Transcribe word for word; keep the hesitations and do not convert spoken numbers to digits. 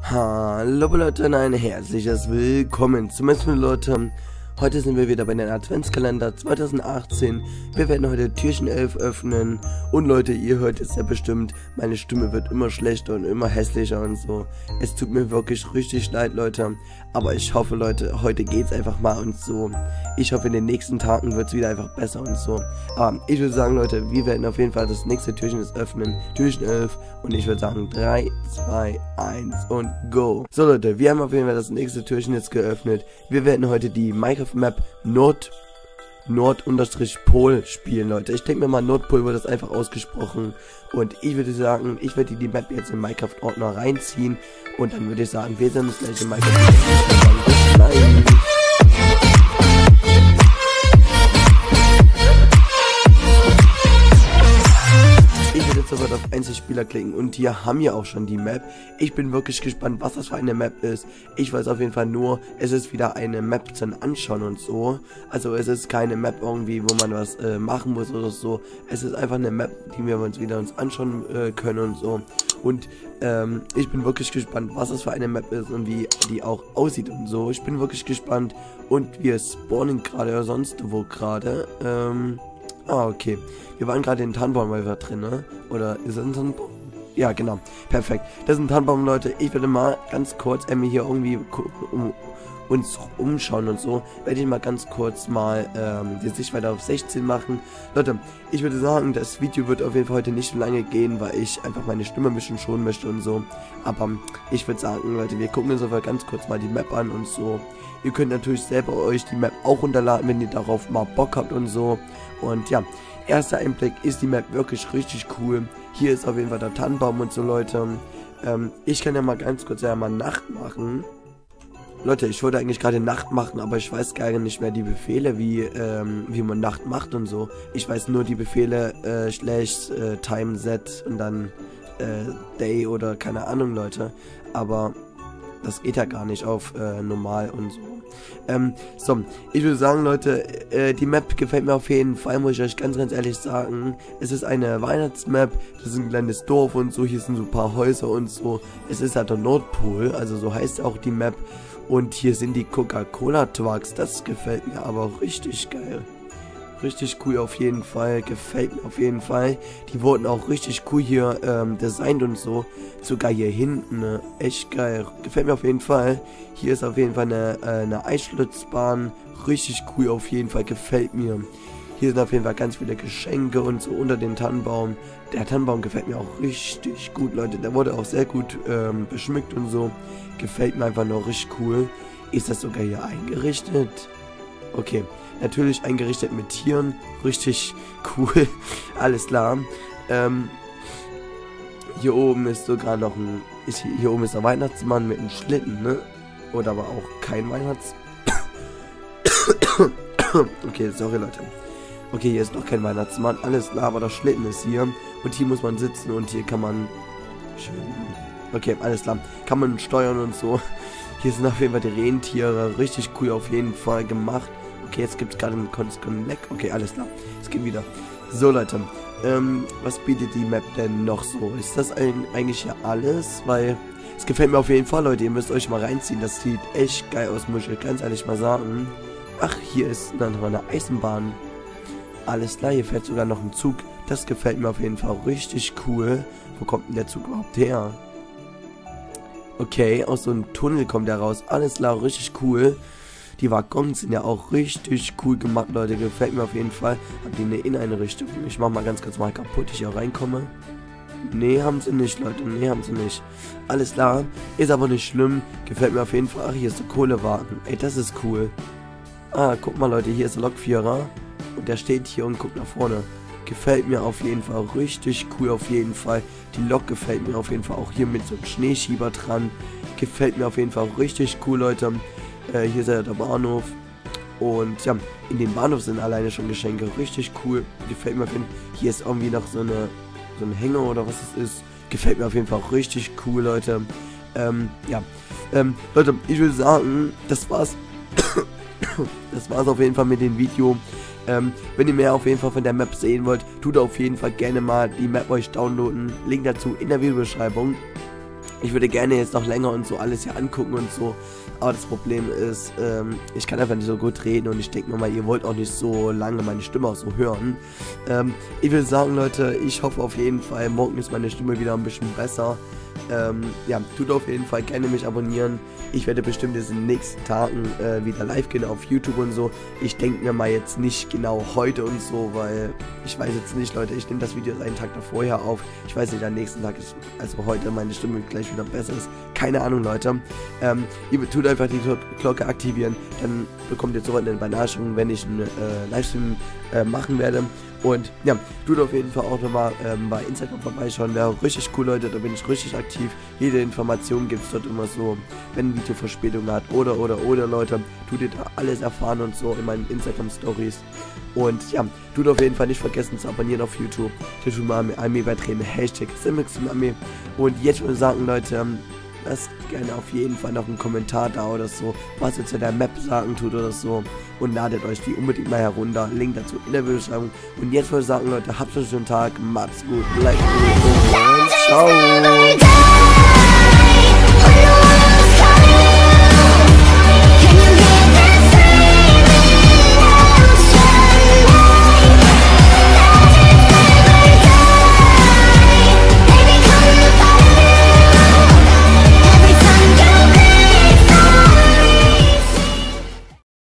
Hallo Leute und ein herzliches Willkommen zum ersten Leute. Heute sind wir wieder bei den Adventskalender zweitausendachtzehn. Wir werden heute Türchen elf öffnen. Und Leute, ihr hört es ja bestimmt, meine Stimme wird immer schlechter und immer hässlicher und so. Es tut mir wirklich richtig leid, Leute. Aber ich hoffe, Leute, heute geht's einfach mal und so. Ich hoffe, in den nächsten Tagen wird's wieder einfach besser und so. Aber ich würde sagen, Leute, wir werden auf jeden Fall das nächste Türchen jetzt öffnen. Türchen elf. Und ich würde sagen, drei, zwei, eins und go. So Leute, wir haben auf jeden Fall das nächste Türchen jetzt geöffnet. Wir werden heute die Minecraft Map Nord Nord-Pol spielen, Leute. Ich denke mir mal, Nordpol wird das einfach ausgesprochen. Und ich würde sagen, ich werde die Map jetzt in Minecraft-Ordner reinziehen. Und dann würde ich sagen, wir sehen uns gleich in Minecraft. Sofort auf Einzelspieler klicken und hier haben wir auch schon die Map. Ich bin wirklich gespannt, was das für eine Map ist. Ich weiß auf jeden Fall nur, es ist wieder eine Map zum Anschauen und so. Also es ist keine Map irgendwie, wo man was äh, machen muss oder so. Es ist einfach eine Map, die wir uns wieder uns anschauen äh, können und so. Und ähm, ich bin wirklich gespannt, was das für eine Map ist und wie die auch aussieht und so. Ich bin wirklich gespannt und wir spawnen gerade oder sonst wo gerade. Ähm... Ah, okay. Wir waren gerade in Tannenbaum mal drin, ne? Oder ist das ein Tannenbaum? Ja, genau. Perfekt. Das ist ein Tannenbaum, Leute. Ich werde mal ganz kurz ähm, hier irgendwie um, uns umschauen und so. Werde ich mal ganz kurz mal ähm, die Sichtweite auf sechzehn machen. Leute, ich würde sagen, das Video wird auf jeden Fall heute nicht so lange gehen, weil ich einfach meine Stimme ein bisschen schonen möchte und so. Aber ich würde sagen, Leute, wir gucken uns auf ganz kurz mal die Map an und so. Ihr könnt natürlich selber euch die Map auch runterladen, wenn ihr darauf mal Bock habt und so. Und ja, erster Einblick ist die Map wirklich richtig cool. Hier ist auf jeden Fall der Tannenbaum und so, Leute. Ähm, ich kann ja mal ganz kurz ja mal Nacht machen. Leute, ich wollte eigentlich gerade Nacht machen, aber ich weiß gar nicht mehr die Befehle, wie, ähm, wie man Nacht macht und so. Ich weiß nur die Befehle, äh, slash, äh, time, set und dann, äh, day oder keine Ahnung, Leute. Aber das geht ja gar nicht auf äh, normal und so. Ähm, so, ich würde sagen, Leute, äh, die Map gefällt mir auf jeden Fall, muss ich euch ganz, ganz ehrlich sagen. Es ist eine Weihnachtsmap, das ist ein kleines Dorf und so, hier sind so ein paar Häuser und so. Es ist halt der Nordpol, also so heißt auch die Map. Und hier sind die Coca-Cola-Trucks, das gefällt mir aber richtig geil. Richtig cool auf jeden Fall, gefällt mir auf jeden Fall. Die wurden auch richtig cool hier ähm, designt und so. Sogar hier hinten, ne? Echt geil. Gefällt mir auf jeden Fall. Hier ist auf jeden Fall eine, äh, eine Eisschlitzbahn. Richtig cool auf jeden Fall, gefällt mir. Hier sind auf jeden Fall ganz viele Geschenke und so unter dem Tannenbaum. Der Tannenbaum gefällt mir auch richtig gut, Leute. Der wurde auch sehr gut ähm, beschmückt und so. Gefällt mir einfach noch richtig cool. Ist das sogar hier eingerichtet? Okay. Natürlich eingerichtet mit Tieren. Richtig cool. Alles klar. Ähm, hier oben ist sogar noch ein... Ist hier, hier oben ist der Weihnachtsmann mit einem Schlitten, ne? Oder aber auch kein Weihnachts... Okay, sorry, Leute. Okay, hier ist noch kein Weihnachtsmann. Alles klar, aber der Schlitten ist hier. Und hier muss man sitzen und hier kann man... Schön... Okay, alles klar. Kann man steuern und so. Hier sind auf jeden Fall die Rentiere. Richtig cool auf jeden Fall gemacht. Okay, jetzt gibt es gerade einen Connect. Okay, alles klar. Es geht wieder. So, Leute. Ähm, was bietet die Map denn noch so? Ist das eigentlich ja alles? Weil es gefällt mir auf jeden Fall, Leute. Ihr müsst euch mal reinziehen. Das sieht echt geil aus, muss ich ganz ehrlich mal sagen. Ach, hier ist dann noch eine Eisenbahn. Alles klar, hier fährt sogar noch ein Zug. Das gefällt mir auf jeden Fall richtig cool. Wo kommt denn der Zug überhaupt her? Okay, aus so einem Tunnel kommt der raus. Alles klar, richtig cool. Die Waggons sind ja auch richtig cool gemacht, Leute. Gefällt mir auf jeden Fall. Haben die eine Inneneinrichtung? Ich mach mal ganz kurz mal kaputt, ich hier reinkomme. Nee, haben sie nicht, Leute. Nee, haben sie nicht. Alles klar. Ist aber nicht schlimm. Gefällt mir auf jeden Fall. Ach, hier ist der Kohlewagen. Ey, das ist cool. Ah, guck mal, Leute. Hier ist der Lokführer. Und der steht hier und guckt nach vorne. Gefällt mir auf jeden Fall. Richtig cool auf jeden Fall. Die Lok gefällt mir auf jeden Fall. Auch hier mit so einem Schneeschieber dran. Gefällt mir auf jeden Fall richtig cool, Leute. Äh, hier ist ja der Bahnhof. Und ja, in dem Bahnhof sind alleine schon Geschenke. Richtig cool. Gefällt mir auf jeden Fall. Hier ist irgendwie noch so eine so ein Hänger oder was es ist. Gefällt mir auf jeden Fall richtig cool, Leute. Ähm, ja. Ähm, Leute, ich würde sagen, das war's. Das war's auf jeden Fall mit dem Video. Ähm, wenn ihr mehr auf jeden Fall von der Map sehen wollt, tut auf jeden Fall gerne mal die Map euch downloaden. Link dazu in der Videobeschreibung. Ich würde gerne jetzt noch länger und so alles hier angucken und so, aber das Problem ist, ähm, ich kann einfach nicht so gut reden und ich denke mir mal, ihr wollt auch nicht so lange meine Stimme auch so hören. Ähm, ich will sagen, Leute, ich hoffe auf jeden Fall, morgen ist meine Stimme wieder ein bisschen besser. Ähm, ja, tut auf jeden Fall gerne mich abonnieren. Ich werde bestimmt jetzt in den nächsten Tagen äh, wieder live gehen auf YouTube und so. Ich denke mir mal jetzt nicht genau heute und so, weil ich weiß jetzt nicht, Leute, ich nehme das Video einen Tag davor ja auf. Ich weiß nicht, am nächsten Tag ist, also heute meine Stimme gleich wieder besser ist. Keine Ahnung, Leute. Ähm, ihr tut einfach die Glocke aktivieren, dann bekommt ihr sofort eine Benachrichtigung, wenn ich einen äh, Livestream äh, machen werde. Und ja, tut auf jeden Fall auch nochmal ähm, bei Instagram vorbeischauen, wäre richtig cool, Leute, da bin ich richtig aktiv. Jede Information gibt es dort immer so, wenn ein Video Verspätung hat oder, oder, oder, Leute, tut ihr da alles erfahren und so in meinen Instagram-Stories. Und ja, tut auf jeden Fall nicht vergessen zu abonnieren auf YouTube, Armee beitreten, Hashtag Simeximami. Und jetzt würde ich sagen, Leute, lasst gerne auf jeden Fall noch einen Kommentar da oder so, was ihr zu der Map sagen tut oder so. Und ladet euch die unbedingt mal herunter. Link dazu in der Beschreibung. Und jetzt würde ich sagen, Leute, habt einen schönen Tag, macht's gut, bleibt gut und ciao.